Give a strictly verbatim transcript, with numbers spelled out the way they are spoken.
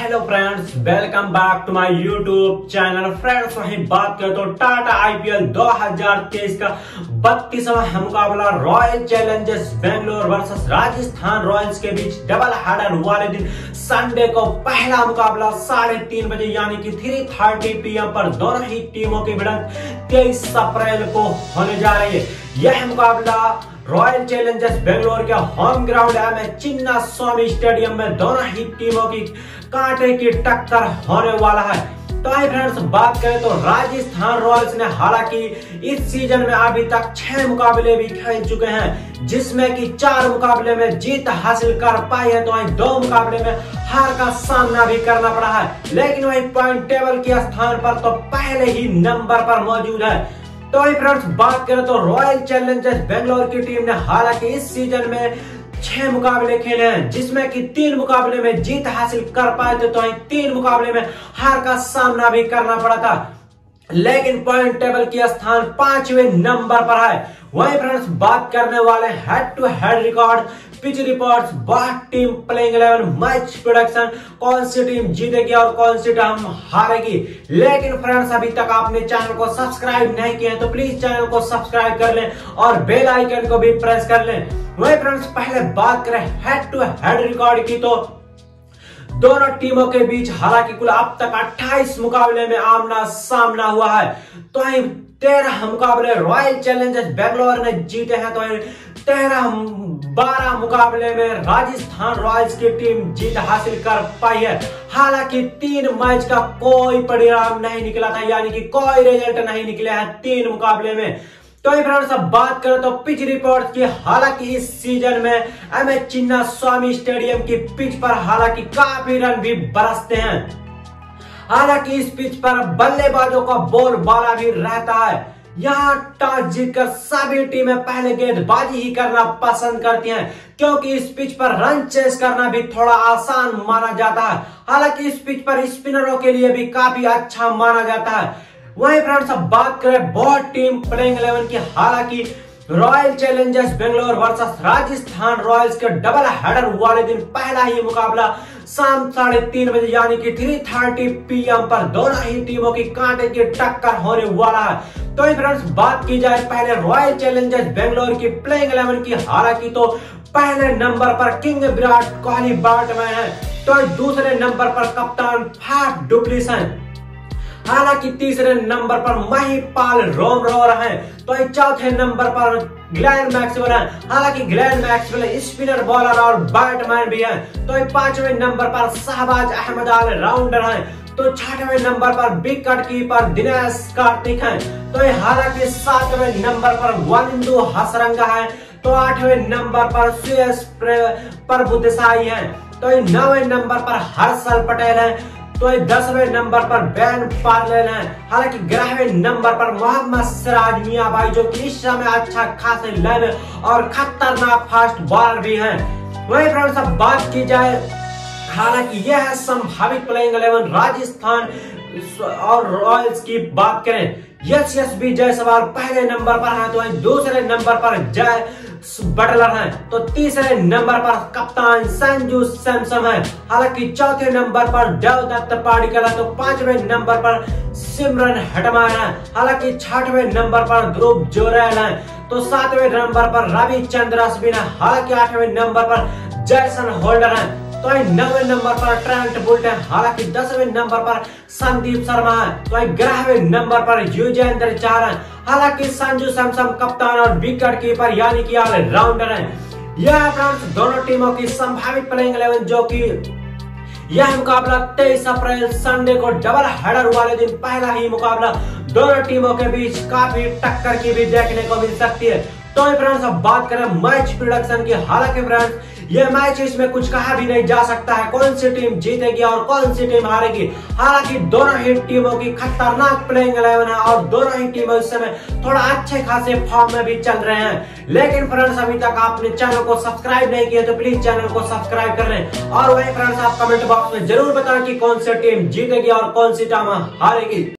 Hello friends, welcome back to my YouTube channel. Friends, वहीं बात करें तो टाटा आईपीएल दो हज़ार तेईस का बत्तीसवां मुकाबला Royal Challengers Bangalore versus Rajasthan Royals के बीच डबल हेडर वाले दिन संडे को पहला मुकाबला साढ़े तीन बजे यानी कि थ्री थर्टी पी एम पर दोनों ही टीमों की भिड़ंत तेईस अप्रैल को होने जा रही है। यह मुकाबला रॉयल चैलेंजर्स बेंगलोर के होम ग्राउंड में चिन्ना स्वामी स्टेडियम में दोनों ही टीमों की कांटे की टक्कर होने वाला है। तो आई फ्रेंड्स, बात करें तो राजस्थान रॉयल्स ने हालांकि इस सीजन में अभी तक छह मुकाबले भी खेल चुके हैं, जिसमें कि चार मुकाबले में जीत हासिल कर पाई है, तो वहीं दो मुकाबले में हार का सामना भी करना पड़ा है। लेकिन वही पॉइंट टेबल के स्थान पर तो पहले ही नंबर पर मौजूद है। तो वही फ्रेंड्स, बात करें तो रॉयल चैलेंजर्स बेंगलोर की टीम ने हालांकि इस सीजन में छह मुकाबले खेले हैं, जिसमें कि तीन मुकाबले में जीत हासिल कर पाए थे, तो तीन मुकाबले में हार का सामना भी करना पड़ा था। लेकिन पॉइंट टेबल के स्थान पांचवें नंबर पर है। वहीं फ्रेंड्स, बात करने वाले head to head record, pitch reports, बात team playing eleven, match production, कौन सी टीम जीतेगी और कौन सी टीम हारेगी। लेकिन फ्रेंड्स, अभी तक आपने चैनल को सब्सक्राइब नहीं किया है तो प्लीज चैनल को सब्सक्राइब कर लें और बेल आइकन को भी प्रेस कर लें। वहीं फ्रेंड्स, पहले बात करें हेड टू हेड रिकॉर्ड की, तो दोनों टीमों के बीच हालांकि कुल अब तक अट्ठाईस मुकाबले में आमना सामना हुआ है। तो तेरह मुकाबले रॉयल चैलेंजर्स बेंगलोर ने जीते हैं, तो तेरह बारह मुकाबले में राजस्थान रॉयल्स की टीम जीत हासिल कर पाई है। हालांकि तीन मैच का कोई परिणाम नहीं निकला था, यानी कि कोई रिजल्ट नहीं निकले हैं तीन मुकाबले में। तो फ्रेंड्स, अब बात करें तो पिच रिपोर्ट की, हालांकि इस सीजन में M A Chinna Swamy stadium की पिच पर हालांकि काफी रन भी बरसते हैं। हालांकि इस पिच पर बल्लेबाजों का बोलबाला भी रहता है। यहाँ टॉस जीतकर सभी टीमें पहले गेंदबाजी ही करना पसंद करती हैं, क्योंकि इस पिच पर रन चेस करना भी थोड़ा आसान माना जाता है। हालांकि इस पिच पर स्पिनरों के लिए भी काफी अच्छा माना जाता है। वहीं फ्रेंड्स, अब बात करें बहुत टीम प्लेइंग इलेवन की, हालांकि Royal Challengers Bangalore versus Rajasthan Royals के डबल हेडर वाले दिन पहला ही मुकाबला शाम साढ़े तीन बजे यानी कि थ्री थर्टी पी एम पर दोनों ही टीमों की कांटे की टक्कर होने वाला है। तो फ्रेंड्स, बात की जाए पहले रॉयल चैलेंजर्स बेंगलोर की प्लेइंग इलेवन की, हालांकि तो पहले नंबर पर किंग विराट कोहली बैट्समैन है, तो दूसरे नंबर पर कप्तान फैफ डु प्लेसिस हैं। हालांकि तीसरे नंबर पर महिपाल रोमरोर हैं, तो चौथे नंबर पर ग्लेन मैक्सवेल हैं। हालांकि ग्लेन मैक्सवेल स्पिनर, बॉलर और बैट्समैन भी हैं। तो पांचवें नंबर पर शहबाज अहमद ऑल राउंडर हैं। तो छठवें नंबर पर विकेट कीपर दिनेश कार्तिक हैं। तो हालांकि सातवें नंबर पर वनिंदु हसरंगा है। तो आठवें नंबर पर सुयश प्रभुदेसाई हैं। तो नौवें नंबर पर हर्षल पटेल हैं। तो दसवें नंबर पर बेन पार्लेल हैं। हालांकि ग्यारहवें नंबर पर मोहम्मद सिराज मियां भाई, जो कि इस समय अच्छा खासे लय और खतरनाक फास्ट बॉलर भी हैं। वही फ्रेंड्स, अब बात की जाए, हालांकि यह है संभावित प्लेइंग इलेवन राजस्थान और रॉयल्स की बात करें। यस यस भी जायसवाल पहले नंबर पर है, तो दूसरे नंबर पर जय बटलर हैं। तो तीसरे नंबर पर कप्तान संजू सैमसन है। हालांकि चौथे नंबर पर देवदत्त पाडिक्कल है। तो पांचवें नंबर पर सिमरन हेटमायर है। हालांकि छठवें नंबर पर ध्रुव जोरेल है। तो सातवें नंबर पर रविचंद्र अश्विन है। हालांकि आठवें नंबर पर जैसन होल्डर है। तो नौवें नंबर पर ट्रेंट बुल्ट है। हालांकि दसवें नंबर पर संदीप शर्मा है। तो ग्यारहवें नंबर पर युजवेंद्र चहल है। हालांकि संजू सैमसन कप्तान और विकेट कीपर यानी कि ऑल राउंडर हैं। यह फ्रेंड्स दोनों टीमों की संभावित प्लेइंग इलेवन, जो कि यह मुकाबला तेईस अप्रैल संडे को डबल हेडर वाले दिन पहला ही मुकाबला दोनों टीमों के बीच काफी टक्कर की भी देखने को मिल सकती है। तो फ्रेंड्स, अब बात करें मैच प्रोडक्शन की, हालांकि फ्रेंड्स यह मैच इसमें कुछ कहा भी नहीं जा सकता है कौन सी टीम जीतेगी और कौन सी टीम हारेगी। हालांकि दोनों ही टीमों की खतरनाक प्लेइंग इलेवन है और दोनों ही टीमों इस समय थोड़ा अच्छे खासे फॉर्म में भी चल रहे हैं। लेकिन फ्रेंड्स, अभी तक आपने चैनल को सब्सक्राइब नहीं किया तो प्लीज चैनल को सब्सक्राइब कर लें। और वही फ्रेंड्स, आप कमेंट बॉक्स में जरूर बताएं कि कौन सी टीम जीतेगी और कौन सी टीम हारेगी।